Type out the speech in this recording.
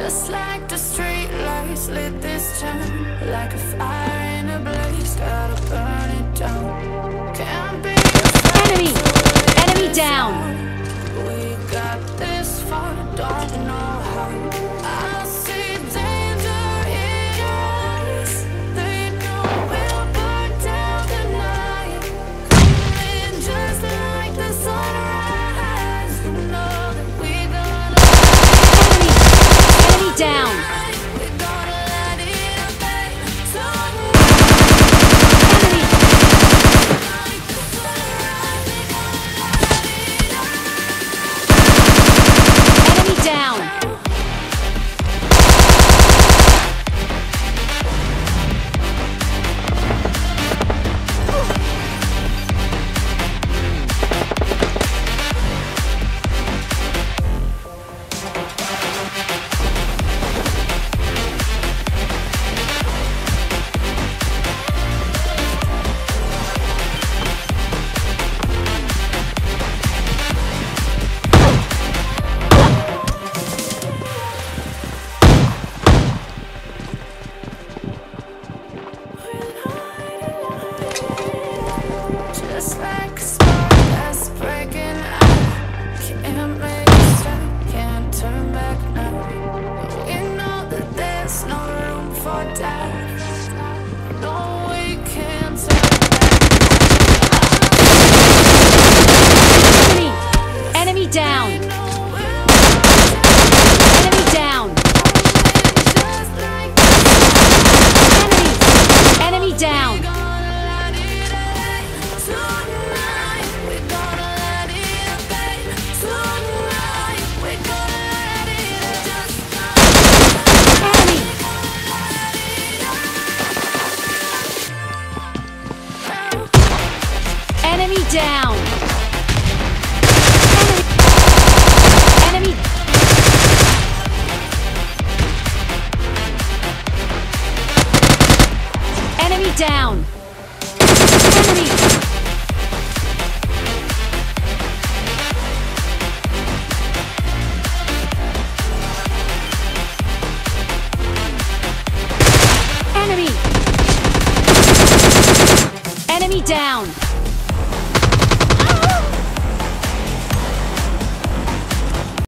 Just like the street lights lit this town, like a fire in a blaze, gotta burn it down. Can't be Enemy! Enemy down! We got this far, don't know how. I see danger in us. They know we'll burn down the night. Coming just like the sunrise. You know that we're gonna Enemy down! we're gonna let it abate. Enemy! Enemy down! just like a spark that's breaking out. Can't make a stop, can't turn back now. We know that there's no room for doubt. No, we can't turn Enemy! Enemy down! back. Enemy down! Just like Enemy! Enemy down! Enemy! Enemy down! Enemy! Enemy down! Enemy! Enemy! Enemy down!